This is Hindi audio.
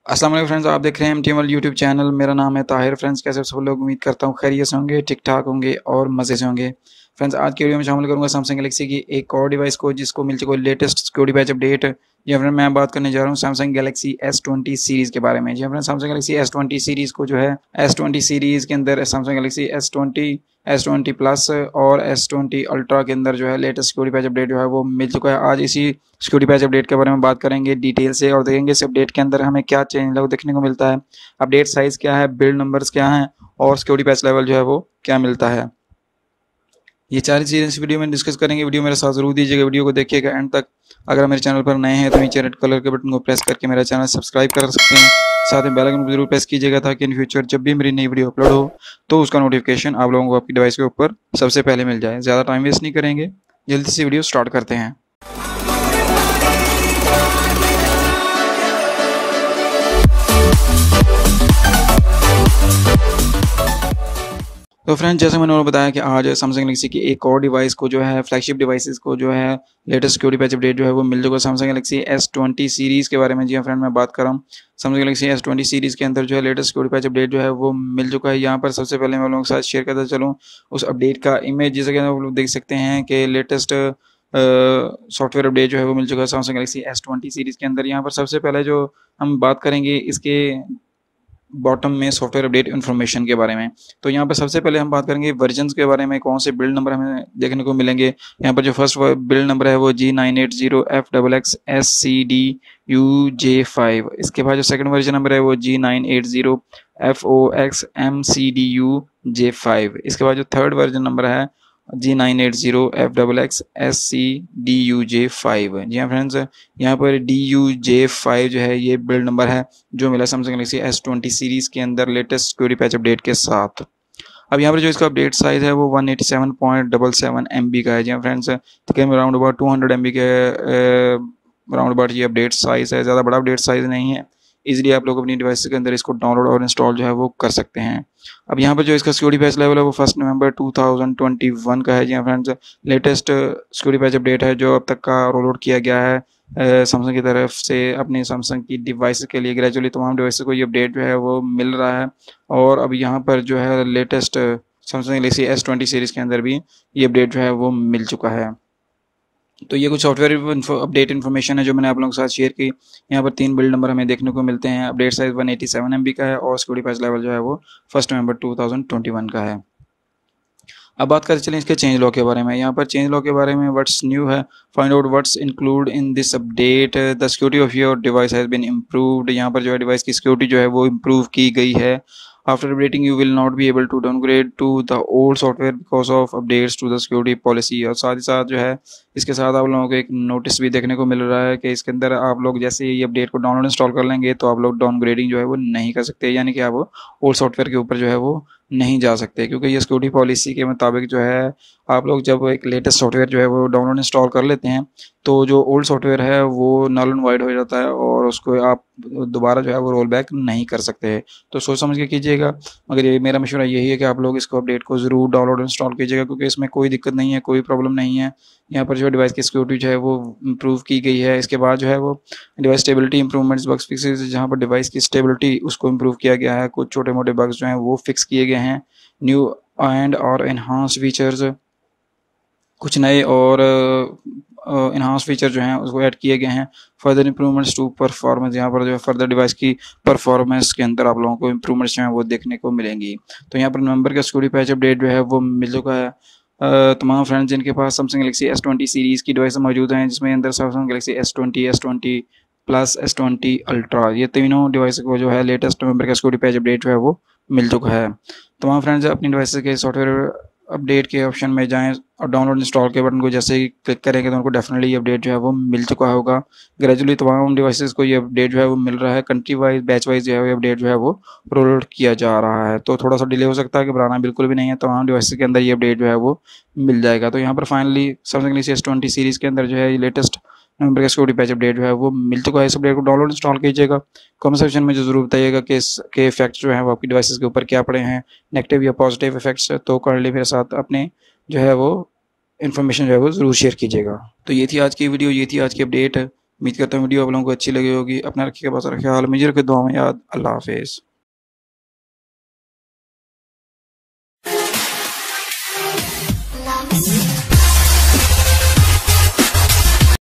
अस्सलाम वालेकुम फ्रेंड्स, आप देख रहे हैं MTML यूट्यूब चैनल। मेरा नाम है ताहिर। फ्रेंड्स, कैसे सब लोग? उम्मीद करता हूँ खैरियत से होंगे, ठीक ठाक होंगे और मज़े से होंगे। फ्रेंड्स, आज की वीडियो में शामिल करूंगा सैमसंग गैलेक्सी की एक और डिवाइस को जिसको मिल चुका है लेटेस्ट सिक्योरिटी पैच अपडेट। जी फ्रेंड, मैं बात करने जा रहा हूँ सैमसंग गैलेक्सी S20 सीरीज़ के बारे में। जी friend, Samsung Galaxy S20 series को जो है S20 सीरीज़ के अंदर सैमसंग गैलेक्सी S20 प्लस और S20 अल्ट्रा के अंदर जो है लेटेस्ट सिक्योरिटी पैच अपडेट जो है वो मिल चुका है। आज इसी सिक्योरिटी पैच अपडेट के बारे में बात करेंगे डिटेल से और देखेंगे इस अपडेट के अंदर हमें क्या चेंज देखने को मिलता है, अपडेट साइज क्या है, बिल्ड नंबर्स क्या हैं और सिक्योरिटी पैच लेवल जो है वो क्या मिलता है। ये सारी चीज़ें इस वीडियो में डिस्कस करेंगे। वीडियो मेरे साथ जरूर दीजिएगा, वीडियो को देखिएगा एंड तक। अगर मेरे चैनल पर नए हैं तो नीचे रेड कलर के बटन को प्रेस करके मेरा चैनल सब्सक्राइब कर सकते हैं। साथ में बेल आइकन को जरूर प्रेस कीजिएगा ताकि इन फ्यूचर जब भी मेरी नई वीडियो अपलोड हो तो उसका नोटिफिकेशन आप लोगों को आपकी डिवाइस के ऊपर सबसे पहले मिल जाए। ज़्यादा टाइम वेस्ट नहीं करेंगे, जल्दी से वीडियो स्टार्ट करते हैं। तो फ्रेंड्स, जैसे मैंने और बताया कि आज सैमसंग गैलेक्सी की एक और डिवाइस को जो है फ्लैगशिप डिवाइसेस को जो है लेटेस्ट सिक्योरिटी पैच अपडेट जो है वो मिल चुका है सैमसंग गैलेक्सी S20 सीरीज़ के बारे में। जी हाँ फ्रेंड, मैं बात कर रहा हूँ सैमसंग गैलेक्सी S20 सीरीज़ के अंदर जो है लेटेस्ट सिक्योरिटी पैच अपडेट जो है वो मिल चुका है। यहाँ पर सबसे पहले मैं लोगों के साथ शेयर करता चलूँ उस अपडेट का इमेज। जैसे कि आप लोग देख सकते हैं कि लेटेस्ट सॉफ्टवेयर अपडेट जो है वो मिल चुका है सैमसंग गैलेक्सी S20 सीरीज़ के अंदर। यहाँ पर सबसे पहले जो हम बात करेंगे इसके बॉटम में सॉफ्टवेयर अपडेट इन्फॉर्मेशन के बारे में। तो यहाँ पर सबसे पहले हम बात करेंगे वर्जन्स के बारे में, कौन से बिल्ड नंबर हमें देखने को मिलेंगे। यहाँ पर जो फर्स्ट बिल्ड नंबर है वो G980FXSCDUJ5। इसके बाद जो सेकंड वर्जन नंबर है वो G980FOXMCDUJ5। इसके बाद जो थर्ड वर्जन नंबर है G980FXSCDUJ5। जी हाँ फ्रेंड्स, यहाँ पर DUJ5 जो है ये बिल्ड नंबर है जो मिला सैमसंग गैलेक्सी S20 सीरीज़ के अंदर लेटेस्ट सिक्योरिटी पैच अपडेट के साथ। अब यहाँ पर जो इसका अपडेट साइज है वो 187.77 MB का है। जी हाँ फ्रेंड्स, तकरीबन अराउंड अबाउट 200 MB के अराउंड अबाउट ये अपडेट साइज है। ज़्यादा बड़ा अपडेट साइज नहीं है। इजीली आप लोग अपनी डिवाइस के अंदर इसको डाउनलोड और इंस्टॉल जो है वो कर सकते हैं। अब यहाँ पर जो इसका सिक्योरिटी पैच लेवल है वो 1 नवंबर 2021 का है। जी हाँ friends, latest security patch update है जो अब तक का रोल आउट किया गया है सैमसंग की तरफ से अपने सैमसंग की डिवाइस के लिए। ग्रेजुअली तमाम डिवाइस को ये अपडेट जो है वो मिल रहा है और अब यहाँ पर जो है latest Samsung Galaxy S20 series के अंदर भी ये अपडेट जो है वो मिल चुका है। तो ये कुछ सॉफ्टवेयर अपडेट इन्फॉर्मेशन है जो मैंने आप लोगों के साथ शेयर की। यहाँ पर 3 बिल्ड नंबर हमें देखने को मिलते हैं। अपडेट साइज 187 MB का है और सिक्योरिटी पैच लेवल जो है वो 1 नवंबर 2021 का है। अब बात करते चलें इसके चेंज लॉ के बारे में। यहाँ पर चेंज लॉ के बारे में व्हाट्स न्यू है, find out what's include in this update, the security of your device has been improved. यहाँ पर जो है डिवाइस की सिक्योरिटी जो है वो इम्प्रूव की गई है। After updating you will not be able to downgrade to the old software because of updates to the security policy. और साथ ही साथ जो है इसके साथ आप लोगों को एक नोटिस भी देखने को मिल रहा है कि इसके अंदर आप लोग जैसे ये अपडेट को डाउनलोड इंस्टॉल कर लेंगे तो आप लोग डाउनग्रेडिंग जो है वो नहीं कर सकते, यानी कि आप ओल्ड सॉफ्टवेयर के ऊपर जो है वो नहीं जा सकते, क्योंकि ये सिक्योरिटी पॉलिसी के मुताबिक जो है आप लोग जब एक लेटेस्ट सॉफ्टवेयर जो है वो डाउनलोड इंस्टॉल कर लेते हैं तो जो ओल्ड सॉफ्टवेयर है वो नल एंड वाइड हो जाता है और उसको आप दोबारा जो है वो रोल बैक नहीं कर सकते। तो सोच समझ के कीजिएगा। मगर ये मेरा मशवरा यही है कि आप लोग इसको अपडेट को ज़रूर डाउनलोड इंस्टॉल कीजिएगा क्योंकि इसमें कोई दिक्कत नहीं है, कोई प्रॉब्लम नहीं है। यहाँ पर जो डिवाइस की सिक्योरिटी जो है वो इम्प्रूव की गई है। इसके बाद जो है वो device stability improvements, bugs fixes, जहाँ पर डिवाइस की स्टेबिलिटी उसको इम्प्रूव किया गया है। कुछ छोटे मोटे बग्स जो हैं वो फिक्स किए गए हैं। न्यू एंड और इन्हांस फीचर्स, कुछ नए और इन्हांस फीचर जो हैं उसको ऐड किए गए हैं। फर्दर इंप्रूवमेंट्स टू परफॉर्मेंस, यहाँ पर जो है फर्दर डिवाइस की परफॉर्मेंस के अंदर आप लोगों को इंप्रूवमेंट्स जो हैं वो देखने को मिलेंगी। तो यहाँ पर नवंबर का सिक्योरिटी पैच अपडेट जो है वो मिल चुका है। तमाम फ्रेंड्स जिनके पास सैमसंग गैलेक्सी S20 सीरीज़ की डिवाइस मौजूद हैं जिसमें अंदर Samsung Galaxy S20 plus S20 ultra, ये तीनों डिवाइस को जो है लेटेस्ट नवंबर का सिक्योरिटी पैच अपडेट जो है वो मिल चुका है। तमाम फ्रेंड्स अपनी डिवाइस के सॉफ्टवेयर अपडेट के ऑप्शन में जाएं और डाउनलोड इंस्टॉल के बटन को जैसे ही क्लिक करेंगे तो उनको डेफिनेटली ये अपडेट जो है वो मिल चुका होगा। ग्रेजुअली तमाम डिवाइसेस को ये अपडेट जो है वो मिल रहा है। कंट्री वाइज, बैच वाइज जो है वो अपडेट जो है वो रोल आउट किया जा रहा है। तो थोड़ा सा डिले हो सकता है, घबराना बिल्कुल भी नहीं है। तमाम डिवाइसेस के अंदर ये अपडेट जो है वो मिल जाएगा। तो यहाँ पर finally Samsung Galaxy S20 series के अंदर जो है ये लेटेस्ट नवंबर का सिक्योरिटी पैच अपडेट जो है वो मिल चुका है। इस अपडेट को डाउनलोड इंस्टॉल कीजिएगा। कमेंट सेक्शन में जो जरूर बताइएगा कि इसके इफेक्ट्स जो हैं वो आपकी डिवाइसेस के ऊपर क्या पड़े हैं, नेगेटिव या पॉजिटिव इफेक्ट्स। तो करंटली मेरे साथ अपने जो है वो इन्फॉर्मेशन जो है वो ज़रूर शेयर कीजिएगा। तो ये थी आज की वीडियो, ये थी आज की अपडेट। उम्मीद करता हूँ वीडियो आप लोगों को अच्छी लगी होगी। अपना रखिएगा बहुत सारा ख्याल, मुझे रखे दुआ में याद। अल्लाह हाफिज़।